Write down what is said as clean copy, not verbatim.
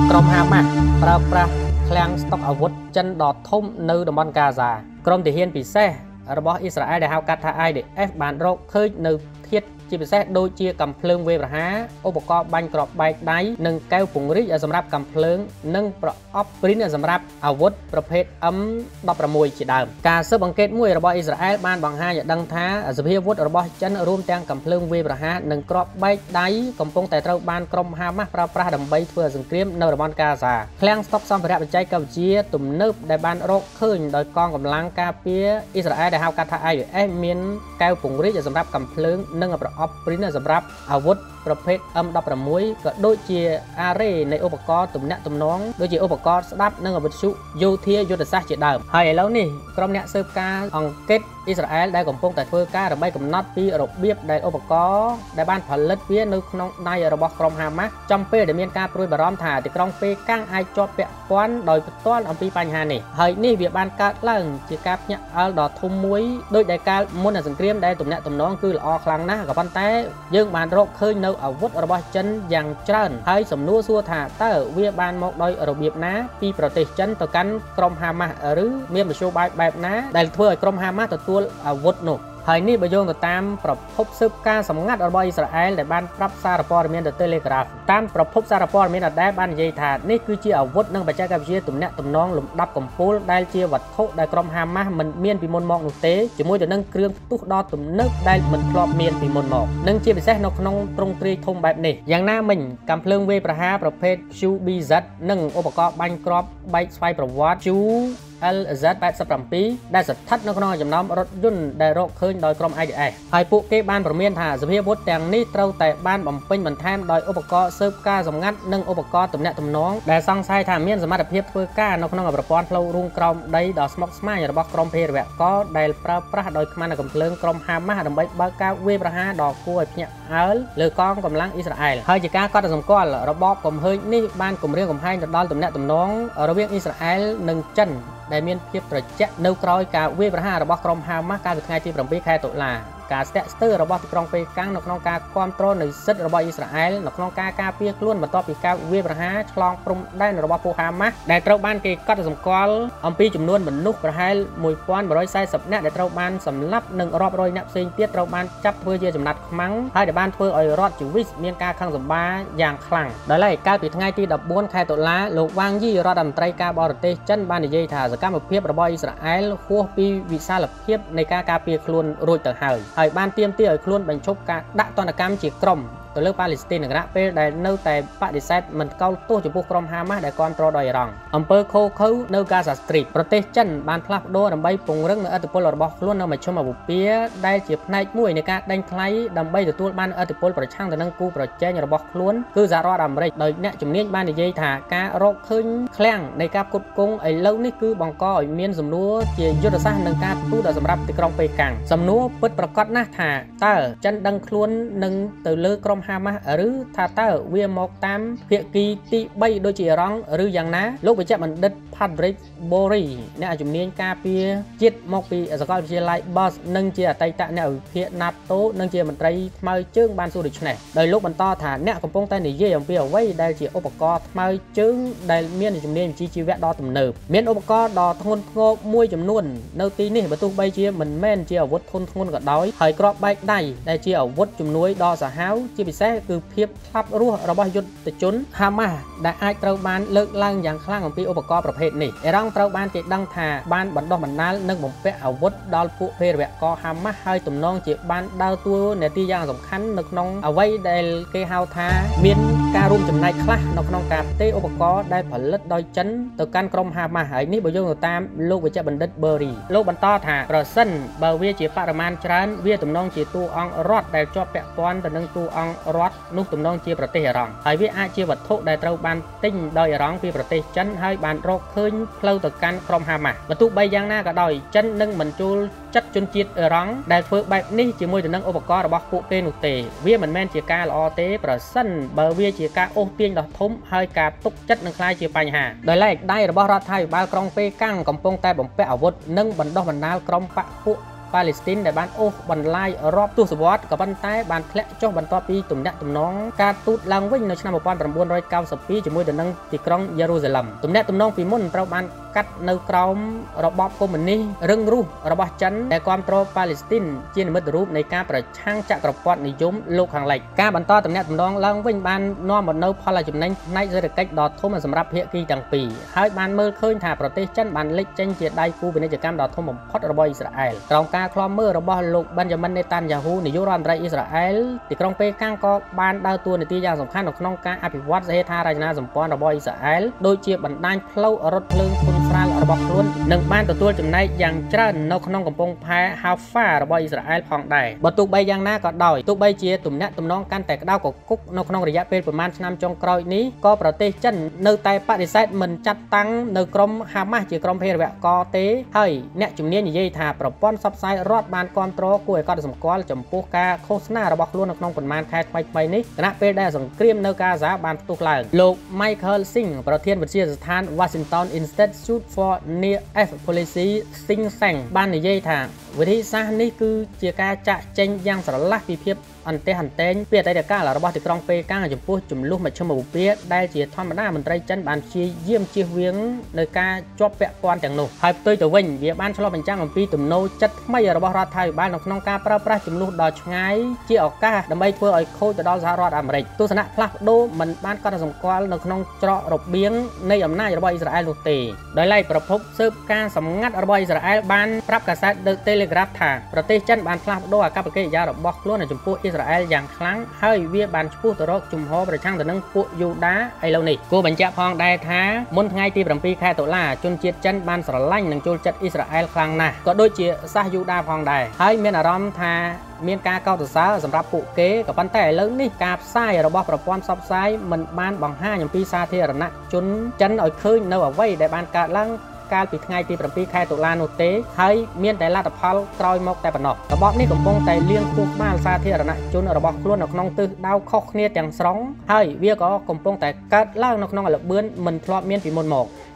กรมฮามาปราบคลังสต็อกอาวุธจันดอดทุ่มในดมอนกาซากรมที่เฮียนปีเซ่ระบอบอิสราเอลได้ฮาวกัตทาไอเดเอฟบานโรคเคยในเทียดจีพิเศษโดยเชียกำเพลิงเวบหาอุปกรณ์บังกรอบใบได้หนึ่งแก้วผงริสำหรับกำเพลิงหนึ่งประอบปริ้นสำหรับอาวุธประเภทดับประมวยจีดามการเสบังเกตมวยระบอบอิสราเอลบ้านบางฮาอย่างดังท้าสเปียวุธระบอบจันรวมแตงกำเพลิงเวบหาหนึ่งกรอบใบได้กำปงแต่เต้าบ้านกรมฮามาปราบดำใบเพื่อสังเกตในระบอบกาซาแคลงสต็อกซัมประดับใจกับเชียตุ่มเนิบได้บ้านโรคขึ้นโดยกองกำลังกาเปียอิสราเอลได้ฮาวกัตทาไอเอเมียนแก้วผงริสำหรับกำเพลิงหนึ่งประอบปริ้นสำหรับอาวุธประเภทดับประมวยก็โดยเชียอาเร่ในอุปกรณ์ตุ่มเนะตุ่มน้องโดยเชียอุปกรณ์สดับนั่งกับชุโยเทียยุทธศาสตร์เจดามให้แล้วนี่กรมเนะเสิร์ฟการอังเกตอิสราเอลได้กำปงแต่เพื่อการระบายกำนัดปีระเบียบได้อุปกรณ์ได้บ้านผลิตเพี้ยนึกน้องในระบบกรมฮามาจำเป็นได้มีการปลุกบารมถ่ายติดกรองเปก้างไอจอบเปะป้อนโดยต้นอัมพีปัญหานี่ให้นี่เบียบ้านการเล่งจีกับเนี่ยเอาดอกทุ่มมวยโดยได้การมุนสังเกตได้ตุ่มเนะตุ่มน้องคือละอคลังนะกับปันแต่ยื่นบานโรคเคยនៅอาวุธរបស់ចិនយ៉ាងច្រើនហើយសំណួរសួរថាតើវាបានមកដោយរបៀបណាពីប្រទេសចិនទៅកាន់ក្រុមហាម៉ាស់ឬមានមធ្យោបាយបែបណាដែលធ្វើឲ្យក្រុមហាម៉ាស់ទទួលអាវុធនោះហើយនេះបើយោងទៅតាមប្រភពស៊ើបការសម្ងាត់របស់អ៊ីស្រាអែលដែលបានប្រាប់សារព័ត៌មានទៅ Telegraph តាមប្រភពសារព័ត៌មានដែលបាននិយាយថានេះគឺជាអាវុធនិងបច្ចេកវិទ្យាទំនាក់ទំនងលំដាប់កំពូលដែលជាវត្ថុដែលក្រុមហាម៉ាស់មិនមានពីមុនមកនោះទេជាមួយទៅនឹងគ្រឿងផ្ទុះដ៏ទំនើបដែលមិនធ្លាប់មានពីមុនមកនិងជាពិសេសនៅក្នុងទ្រង់ទ្រាយធំបែបនេះយ៉ាងណាមិញកាំភ្លើងវេប្រហារប្រភេទ QBZ និងឧបករណ៍បាញ់គ្រាប់បែកស្វ័យប្រវត្តិ LZ87 ដែលស្ថិតនៅក្នុងចំណោមរថយន្តដែលរកឃើញដោយក្រុម IDF ហើយពួកគេបានប្រមានថាសភាវុធទាំងនេះត្រូវតែបានបំពេញបន្ថែមដោយឧបករណ៍ស៊ើបការសម្ងាត់និងឧបករណ៍ទំនាក់ទំនងដែលសង្ស័យថាមានសមត្ថភាពធ្វើការនៅក្នុងប្រព័ន្ធផ្លូវរួមក្រោមដីដ៏ស្មុគស្មាញរបស់ក្រុមភេរវកដែលប្រើប្រាស់ដោយខ្មាំងកំភ្លើងក្រុមហាម៉ាស់ដើម្បីបើកការវាយប្រហារដ៏គួរឲ្យភ្ញាក់ផ្អើលលើកងកម្លាំងអ៊ីស្រាអែលហើយជាការកត់សម្គាល់របបកំហើញនេះបានគម្រាមកំហែងទៅដល់ទំនាក់ទំនងរវាងអ៊ីស្រាអែលនិងចិនដែលមានភាពត្រជាក់នៅក្រោយការវាយប្រហាររបស់ក្រុមហាម៉ាស់កាលពីថ្ងៃទី7ខែតុលាការស្ទាក់ស្ទើររបស់ទីក្រុងប៉េកាំងនៅក្នុងការគ្រប់គ្រងនៃសិទ្ធិរបស់អ៊ីស្រាអែលនៅក្នុងការការពារខ្លួនបន្ទាប់ពីការវាយប្រហារឆ្លងព្រំដែនរបស់ពួកហាម៉ាស់ដែលត្រូវបានគេកត់សម្គាល់អំពីចំនួនមនុស្សប្រហែល1140នាក់ដែលត្រូវបានសម្លាប់និងរាប់រយនាក់ផ្សេងទៀតត្រូវបានចាប់ធ្វើជាចំណាត់ខ្មាំងហើយដែលបានធ្វើឲ្យរដ្ឋជីវីសមានការខឹងសម្បារយ៉ាងខ្លាំងដោយឡែកកាលពីថ្ងៃទី14ខែតុលាលោកវ៉ាងយីរដ្ឋមន្ត្រីការបរទេសចិនបាននិយាយថាសកម្មភាពរបស់អ៊ីស្រាអែលហួសពីវិសាលភាពនៃការការពារខ្លួនរួចទៅហើយបានទាមទារឲ្យខ្លួនបញ្ឈប់ការដាក់ទណ្ឌកម្មជាក្រុមទៅលើប៉ាឡេស្ទីនខណៈពេលដែលនៅតែបដិសេធមិនថ្កោលទោសចំពោះក្រុមហាម៉ាស់ដែលគ្រប់គ្រងដោយអ៊ីរ៉ង់អំពើខូខើនៅកាសាស្ទ្រីតប្រទេសចិនបានផ្លាស់ប្ដូរដើម្បីពង្រឹងនូវឥទ្ធិពលរបស់ខ្លួននៅមជ្ឈមអាវុធពាដែលជាផ្នែកមួយនៃការដេញថ្លៃដើម្បីទទួលបានឥទ្ធិពលប្រឆាំងទៅនឹងគូប្រជែងរបស់ខ្លួនគឺសហរដ្ឋអាមេរិកដោយអ្នកជំនាញបាននិយាយថាការរកឃើញឃ្លាំងនៃការផ្គត់ផ្គង់ឥឡូវនេះគឺបង្កឲ្យមានសំណួរជាយុទ្ធសាស្ត្រនឹងការទូតសម្រាប់ទីក្រុងប៉េកាំងសំណួរពិតប្រាកដណាស់ថាតើចិនដឹងខ្លួននឹងទៅលើក្រុមហាម៉ាស់ឬថាតើវាមកតាមភាគីទី3ដូចជាអ៊ីរ៉ង់ឬយ៉ាងណាលោកវិជ្ជបណ្ឌិត Patrick Bory អ្នកជំនាញការពារជាតិមកពីសាកលវិទ្យាល័យ Bosch និងជាអតីតអ្នកវិភាគ NATO និងជាមន្ត្រីថ្មើរជើងបានសួរដូច្នេះដោយលោកបន្តថាអ្នកកំពុងតែនិយាយអំពីអ្វីដែលជាឧបករណ៍ថ្មើរជើងដែលមានជំនាញវិជ្ជាជីវៈដ៏ទំនើបមានឧបករណ៍ដ៏ធ្ងន់ធ្ងរមួយចំនួននៅទីនេះបើទោះបីជាមិនមែនជាអាវុធធន់ធ្ងន់ក៏ដោយហើយគ្រាប់បែកដៃដែលជាអាវុធជំនួយដ៏សាហាវជាពិសេសគឺភាពផ្លាប់រស់របស់យុទ្ធជនហាម៉ាស់ដែលអាចត្រូវបានលើកឡើងយ៉ាងខ្លាំងអំពីឧបករណ៍ប្រភេទនេះអ៊ីរ៉ង់ត្រូវបានគេដឹងថាបានបណ្ដុះបណ្ដាលនិងបំពាក់អាវុធដល់ពួកភេរវកហាម៉ាស់ហើយទំនងជាបានដើរតួនាទីយ៉ាងសំខាន់នៅក្នុងអ្វីដែលគេហៅថាមានការរួមចំណែកខ្លះនៅក្នុងការផ្ទេរឧបករណ៍ដែលផលិតដោយចិនទៅកាន់ក្រុមហាម៉ាស់ហើយនេះបើយោងទៅតាមលោកវិជ្ជបណ្ឌិត Berry លោកបន្តថាប្រសិនបើវាជាបរិមាណច្រើនវាទំនងជាតួអង្គរដ្ឋដែលជាប់ពាក់ព័ន្ធទៅនឹងតួអង្គរដ្ឋនោះទំនងជាប្រទេសអ៊ីរ៉ង់ហើយវាអាចជាវត្ថុដែលត្រូវបានទិញដោយអ៊ីរ៉ង់ពីប្រទេសចិនហើយបានរកឃើញផ្លូវទៅកាន់ក្រុមហាម៉ាស់បើទោះបីយ៉ាងណាក៏ដោយចិននឹងមិនចូលចិត្តជនជាតិអ៊ីរ៉ង់ដែលធ្វើបែបនេះជាមួយទៅនឹងឧបករណ៍របស់ពួកគេនោះទេវាមិនមែនជាការល្អទេប្រសិនបើវាជាការអូសទាញដ៏ធំហើយការទុកចិត្តនឹងក្លាយជាបញ្ហាដោយឡែកដៃរបស់រដ្ឋាភិបាលក្រុងប៉េកាំងកំពុងតែបំពាក់អាវុធនិងបណ្ដុះបណ្ដាលក្រុមបកពួកប៉ាឡេស្ទីនដែលបានអូសបន្លាយរាប់ទសវត្សរ៍ក៏ប៉ុន្តែបានធ្លាក់ចុះបន្ទាប់ពីទំនាក់ទំនងការទូតឡើងវិញនៅឆ្នាំ1992ជាមួយទៅនឹងទីក្រុងយេរូសាឡឹមទំនាក់ទំនងពីមុនត្រូវបានកាត់នៅក្រោមរបបកុម្មុយនីសរឹងរូសរបស់ចិនដែលគាំទ្រប៉ាឡេស្ទីនជានិមិត្តរូបនៃការប្រឆាំងចក្រពត្តិនិយមលោកខាងលិចការបន្តទំនាក់ទំនងឡើងវិញបាននាំមកនូវផលចំណេញផ្នែកសេដ្ឋកិច្ចដ៏ធំសម្រាប់ភាគីទាំងពីរហើយបានមើលឃើញថាប្រទេសចិនបានលេចចេញជាដៃគូពាណិជ្ជកម្មដ៏ធំបំផុតរបស់អ៊ីស្រាអែលក្រោមការឃ្លាំមើលរបស់លោកប៊ិនយ៉ាមិន នេតានយ៉ាហ៊ូនាយករដ្ឋមន្ត្រីអ៊ីស្រាអែលទីក្រុងប៉េកាំងក៏បានដើរតួនាទីយ៉ាងសំខាន់នៅក្នុងការអភិវឌ្ឍហេដ្ឋារចនាសម្ព័ន្ធរបស់អ៊ីស្រាអែលដូចជាបណ្ដាញផ្លូវរថភ្លើងធុនស្រាលរបស់ខ្លួននិងបានទទួលចំណែកយ៉ាងច្រើននៅក្នុងកំពង់ផែ Haifa របស់អ៊ីស្រាអែលផងដែរបើទោះបីយ៉ាងណាក៏ដោយទោះបីជាទំនាក់ទំនងកាន់តែក្តៅគគុកនៅក្នុងរយៈពេលប្រមាណឆ្នាំចុងក្រោយនេះក៏ប្រទេសចិននៅតែបដិសេធមិនចាត់តាំងនៅក្រុមហាម៉ាស់ជាក្រុមភេរវករទេហើយអ្នកជំនាញនិយាយថាប្រព័ន្ធផ្សព្វផ្សាយរដ្ឋបានគ្រប់គ្រងគួរឲ្យកត់សម្គាល់ចំពោះការឃោសនារបស់ខ្លួននៅក្នុងប៉ុន្មានខែថ្មីៗនេះគណៈពេលដែលសង្គ្រាមនៅកាហ្សាបានផ្ទុះឡើងលោក Michael Singh ប្រធានវិទ្យាស្ថាន Washington Institute for Near East Policy Think Tank បាននិយាយថាវិធីសាស្ត្រនេះគឺជាការចាក់ចេញយ៉ាងស្រឡះពីភាពអន្តេះអន្តែងពីអតីតកាលរបស់ទីក្រុងប៉េកាំងចំពោះចំនួនមជ្ឈមបូព៌ាដែលជាធម្មតាមន្ត្រីចិនបានព្យាយាមជៀសវាងនៅការជាប់ពាក់ព័ន្ធទាំងនោះហើយផ្ទុយទៅវិញវាបានឆ្លុះបញ្ចាំងអំពីទំនោរចិត្តថ្មីរបស់រដ្ឋាភិបាលនៅក្នុងការប្រើប្រាស់ចំនួនដ៏ឆ្ងាយជាឱកាសដើម្បីធ្វើឲ្យខូចទៅដល់សហរដ្ឋអាមេរិកទស្សនៈផ្លាស់ប្ដូរមិនបានកត់សម្គាល់នៅក្នុងច្រករបៀងនៃអំណាចរបស់អ៊ីស្រាអែលនោះទេដោយឡែកប្រភពស៊ើបការសម្ងាត់របស់អ៊ីស្រាអែលបានប្រាប់កាសែត The Telegraph ថាប្រទេសចិនបានផ្លាស់ប្ដូរអាកប្បកិរិយារបស់ខ្លួនចំពោះអ៊ីស្រាអែលយ៉ាងខ្លាំងហើយវាបានឆ្ពោះទៅរកជំហរប្រឆាំងទៅនឹងពួកយូដាឥឡូវនេះគួរបញ្ជាក់ផងដែរថាមុនថ្ងៃទី7 ខែតុលាជនជាតិចិនបានស្រឡាញ់និងចូលចិត្តអ៊ីស្រាអែលខ្លាំងណាស់ក៏ដូចជាសាសយូដាផងដែរហើយមានអារម្មណ៍ថាមានការកោតសរសើរសម្រាប់ពួកគេក៏ប៉ុន្តែឥឡូវនេះការផ្សាយរបស់ប្រព័ន្ធផ្សព្វផ្សាយមិនបានបង្ហាញអំពីសាធារណជនចិនឲ្យឃើញនៅអ្វីដែលបានកើតឡើងកាលពីថ្ងៃទី7 ខែតុលានោះទេហើយមានតែលទ្ធផលក្រោយមកតែប៉ុណ្ណោះរបបនេះកំពុងតែលៀងខួរក្បាលសាធារណជនរបស់ខ្លួននៅក្នុងទិសដៅខុសគ្នាទាំងស្រុងហើយវាក៏កំពុងតែកើតឡើងនៅក្នុងល្បឿនមិនធ្លាប់មានពីមុនមក